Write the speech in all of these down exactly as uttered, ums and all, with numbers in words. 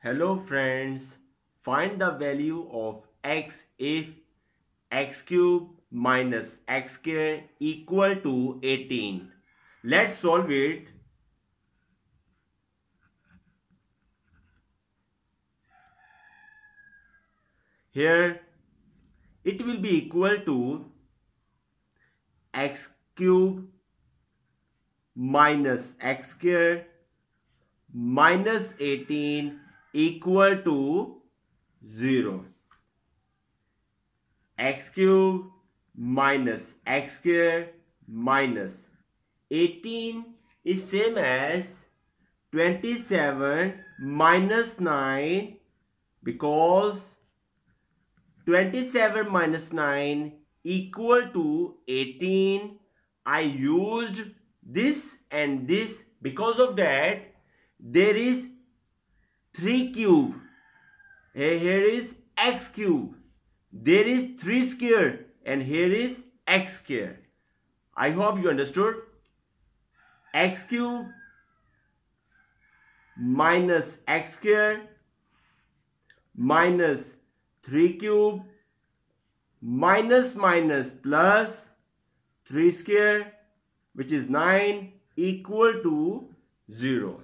Hello friends, find the value of x if x cube minus x square equal to eighteen. Let's solve it. Here it will be equal to x cube minus x square minus eighteen equal to zero. X cube minus x square minus eighteen is same as twenty-seven minus nine, because twenty-seven minus nine equal to eighteen. I used this and this, because of that there is three cube. Here is x cube. There is three square and here is x square. I hope you understood. X cube minus x square minus three cube minus minus plus three square, which is nine, equal to zero.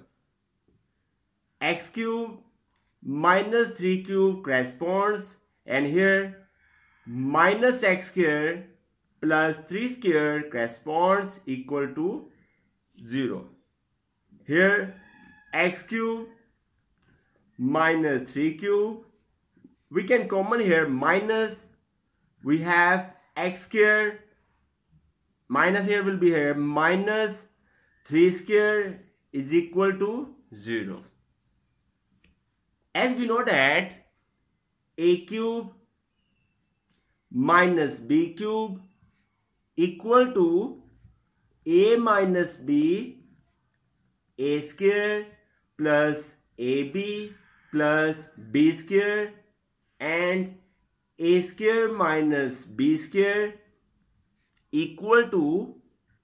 X cube minus three cube corresponds, and here minus x square plus three square corresponds equal to zero. Here x cube minus three cube, we can common here minus, we have x square, minus here will be here, minus three square is equal to zero. As we know that a cube minus b cube equal to a minus b, a square plus ab plus b square, and a square minus b square equal to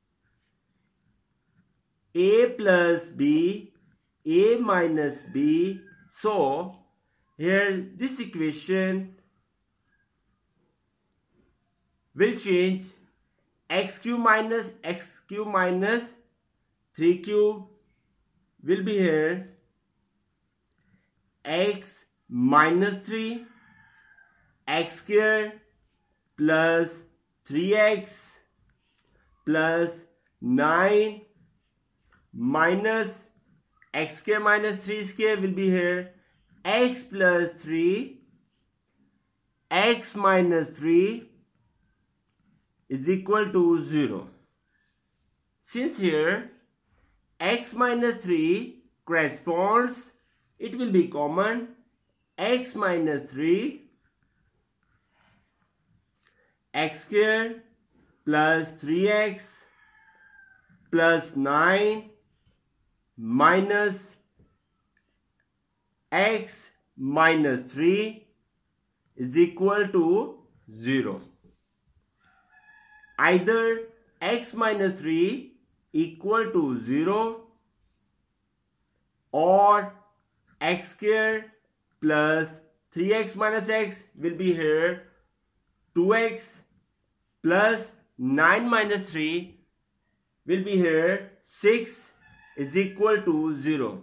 a plus b, a minus b. So here this equation will change. X cube minus x cube minus three cube will be here x minus three, x square plus three x plus nine minus x square minus three square will be here x plus three, x minus three is equal to zero. Since here x minus three corresponds, it will be common. X minus three, x square plus three x plus nine minus x minus three is equal to zero. Either x minus three equal to zero, or x square plus three x minus x will be here two x plus nine minus three will be here six is equal to zero.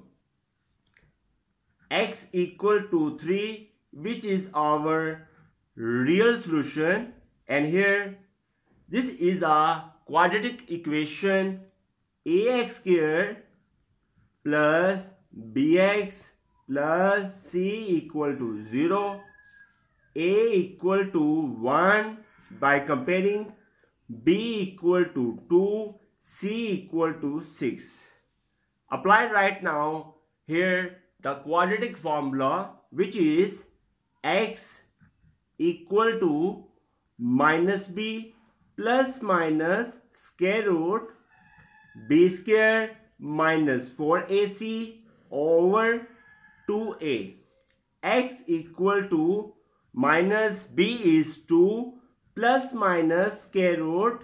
X equal to three, which is our real solution, and here this is a quadratic equation. Ax square plus bx plus c equal to zero, a equal to one by comparing, b equal to two, c equal to six. Apply right now here the quadratic formula, which is x equal to minus b plus minus square root b square minus four a c over two a. X equal to minus b is two plus minus square root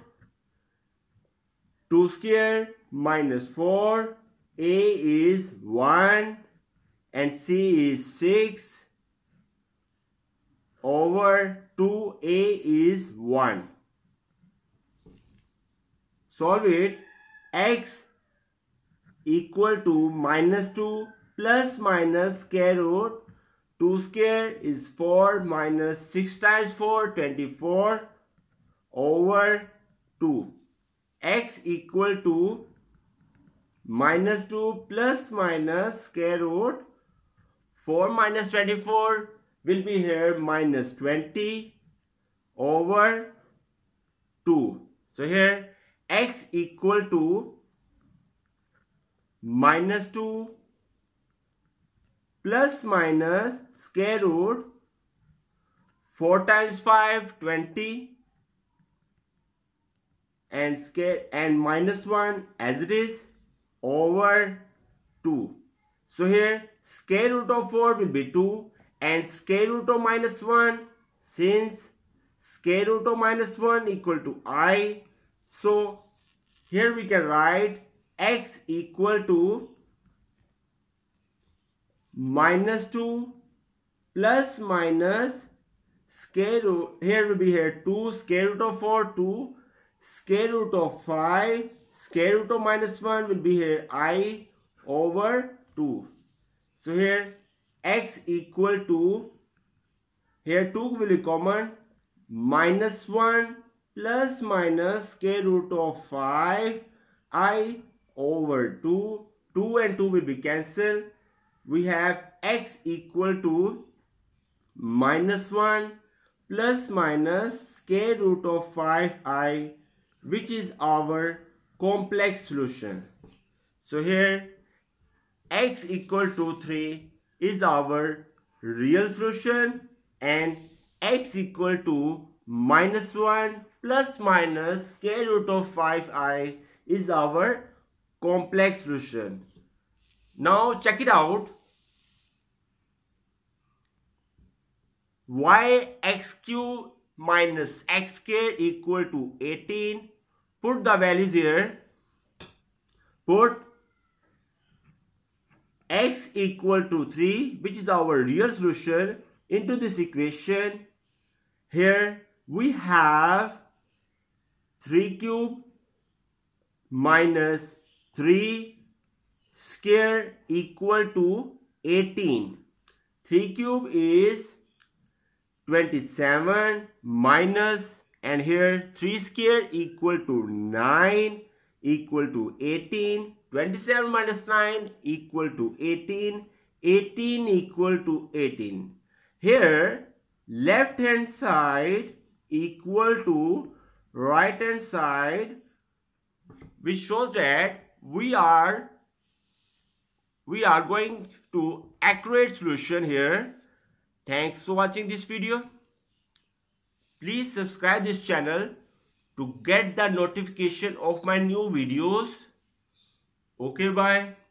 two square minus four, a is one, and C is six over two, A is one. Solve it. X equal to minus two plus minus square root two square is four minus six times four, twenty-four over two. X equal to minus two plus minus square root four minus twenty-four will be here minus twenty over two. So here X equal to minus two plus minus square root four times five, twenty, and square and minus one as it is over two. So here square root of four will be two and square root of minus one, since square root of minus one equal to I, so here we can write X equal to minus two plus minus square root, here will be here two, square root of four, two, square root of five, square root of minus one will be here I over two. So here X equal to, here two will be common, minus one plus minus square root of five I over two. two and two will be cancelled. We have X equal to minus one plus minus square root of five I, which is our complex solution. So here X equal to three is our real solution and X equal to minus one plus minus square root of five I is our complex solution. Now check it out. Y x cube minus x square equal to eighteen. Put the values here. Put x equal to three, which is our real solution, into this equation. Here we have three cube minus three square equal to eighteen. three cube is twenty-seven minus, and here three square equal to nine equal to eighteen. twenty-seven minus nine equal to eighteen. eighteen equal to eighteen. Here left hand side equal to right hand side, which shows that we are we are going to accurate solution here. Thanks for watching this video. Please subscribe this channel to get the notification of my new videos. Okay, bye.